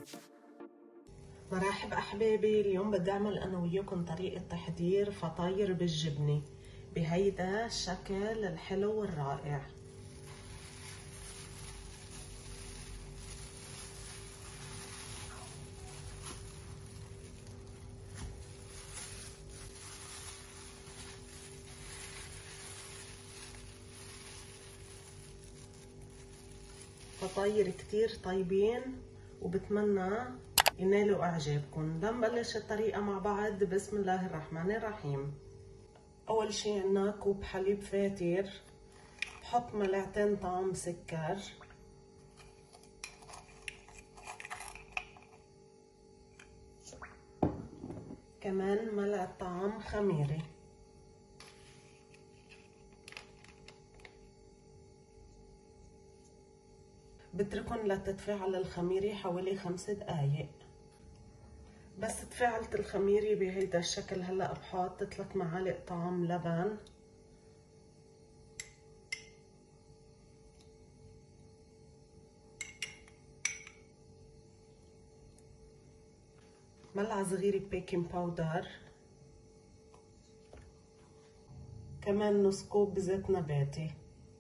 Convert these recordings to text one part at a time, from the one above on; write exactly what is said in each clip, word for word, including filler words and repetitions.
مرحبا احبابي، اليوم بدي اعمل انا وياكم طريقة تحضير فطاير بالجبنة بهيدا الشكل الحلو والرائع. فطاير كتير طيبين وبتمنى ينالوا اعجابكم. لنبلش الطريقة مع بعض. بسم الله الرحمن الرحيم. اول شي عنا كوب حليب فاتر، بحط ملعقتين طعم سكر، كمان ملعقة طعم خميرة، بتركن لتتفاعل الخميرة حوالي خمس دقايق. بس تفاعلت الخميرة بهيدا الشكل، هلا بحط ثلاث معالق طعم لبن، ملعقة صغيرة بيكنج باودر، كمان نص كوب زيت نباتي،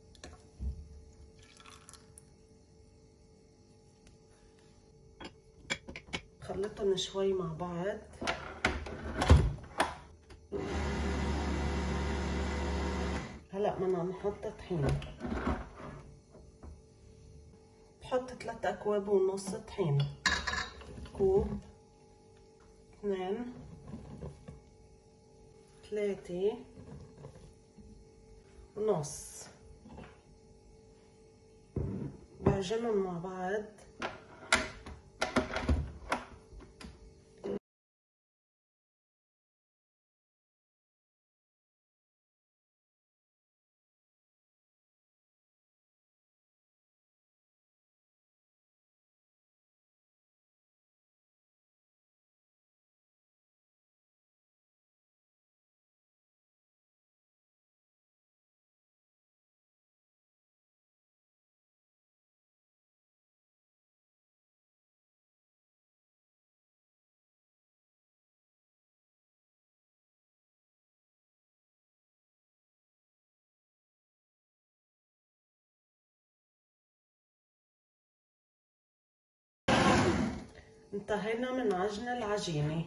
خلطهم شوي مع بعض. هلا بدنا نحط طحين، بحط ثلاث اكواب ونص طحين، كوب، اثنين، ثلاثة، ونص، بعجنهم مع بعض. انتهينا من عجن العجينة.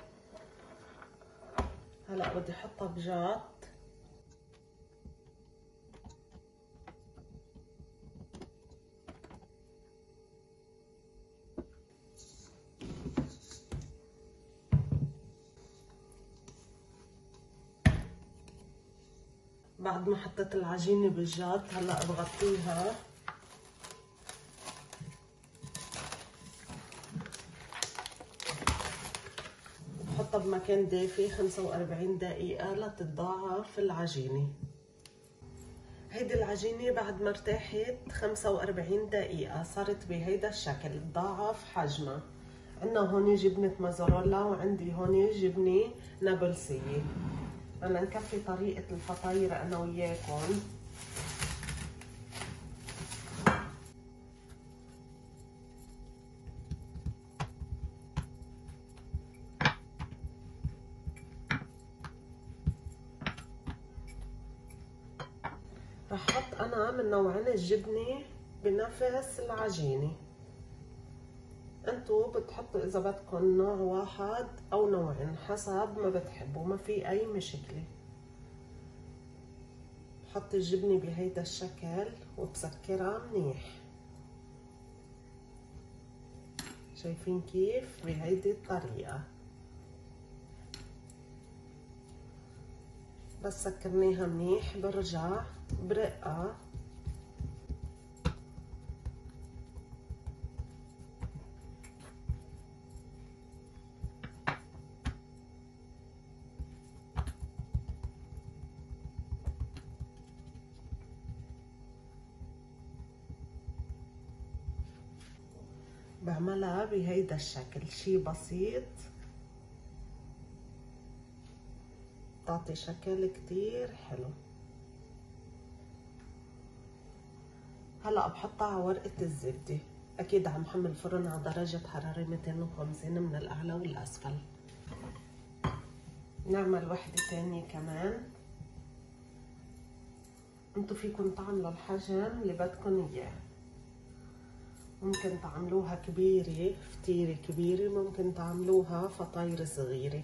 هلا بدي احطها بجات، بعد ما حطيت العجينة بالجات هلا بغطيها بحطها بمكان دافي خمسة وأربعين دقيقة لتتضاعف العجينة. هيدي العجينة بعد ما ارتاحت خمسة وأربعين دقيقة صارت بهيدا الشكل، تضاعف حجمها. عنا هون جبنة موزاريلا وعندي هون جبنة نابلسية. بدنا نكفي طريقة الفطاير أنا وياكم. رح احط انا من نوعين الجبنة بنفس العجينة، انتو بتحطوا اذا بدكم نوع واحد او نوعين حسب ما بتحبوا، ما في اي مشكلة. بحط الجبنة بهيدا الشكل وبسكرها منيح. شايفين كيف؟ بهيدي الطريقة. بس سكرناها منيح برجع برقها بعملها بهيدا الشكل، شي بسيط بتعطي شكل كتير حلو. هلا بحطها على ورقة الزبدة. اكيد عم حمل الفرن على درجة حرارة مئتين وخمسين من الاعلى والاسفل. نعمل وحدة تانية كمان. انتو فيكن تعملوا الحجم اللي بدكن اياه، ممكن تعملوها كبيرة فتيرة كبيرة، ممكن تعملوها فطاير صغيرة.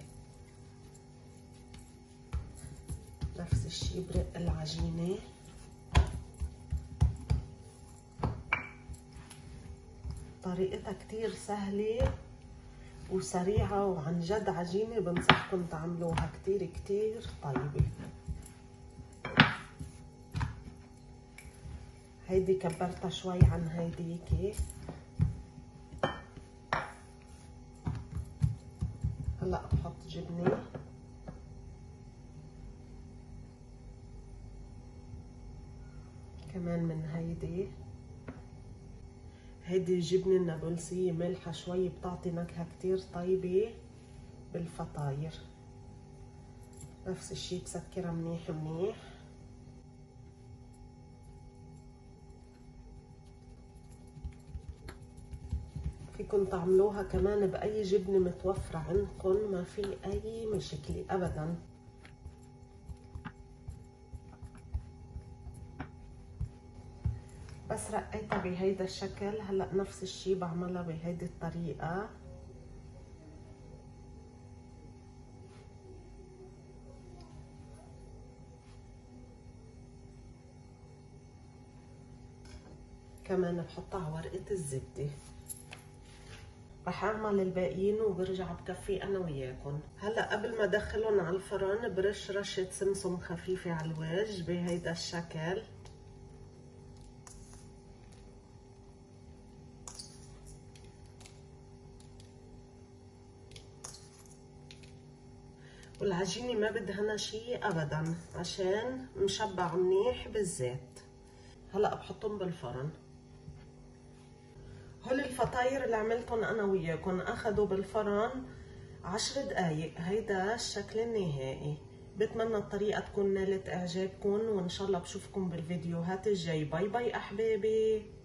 نفس الشي برق العجينة. طريقتها كتير سهلة وسريعة وعن جد عجينة بنصحكم تعملوها، كتير كتير طيبة. هيدي كبرتها شوي عن هيديكي. هلا بحط جبنة. كمان من هيدي. هيدي الجبنة النابلسية مالحة شوي، بتعطي نكهة كتير طيبة بالفطاير. نفس الشي بسكرها منيح منيح. فيكن تعملوها كمان بأي جبنة متوفرة عندكن، ما في أي مشكلة أبدا. بس رقيتها بهيدا الشكل. هلا نفس الشي بعملها بهيدي الطريقة. كمان بحطها على ورقة الزبدة. رح اعمل الباقيين وبرجع بكفي انا وياكم. هلا قبل ما ادخلهم على الفرن برش رشة سمسم خفيفة على الوجه بهيدا الشكل. والعجينة ما بدهنا شي ابدا عشان مشبع منيح بالزيت. هلا بحطهم بالفرن. هول الفطاير اللي عملتهم انا وياكم اخذوا بالفرن عشر دقايق. هيدا الشكل النهائي. بتمنى الطريقة تكون نالت اعجابكم، وان شاء الله بشوفكم بالفيديوهات الجاي. باي باي احبابي.